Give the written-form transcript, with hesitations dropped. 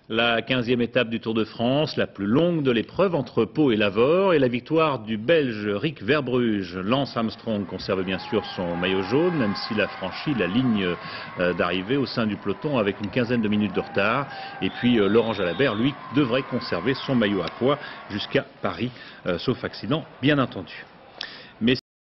La 15e étape du Tour de France, la plus longue de l'épreuve entre Pau et Lavore, et la victoire du Belge Rick Verbrugge. Lance Armstrong conserve bien sûr son maillot jaune, même s'il a franchi la ligne d'arrivée au sein du peloton avec une quinzaine de minutes de retard. Et puis Laurent Jalabert, lui, devrait conserver son maillot à pois jusqu'à Paris, sauf accident bien entendu.